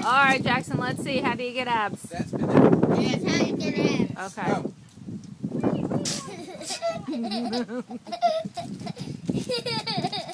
right, Jackson, let's see. How do you get abs? That's banana. That's how you get abs. Okay. Go.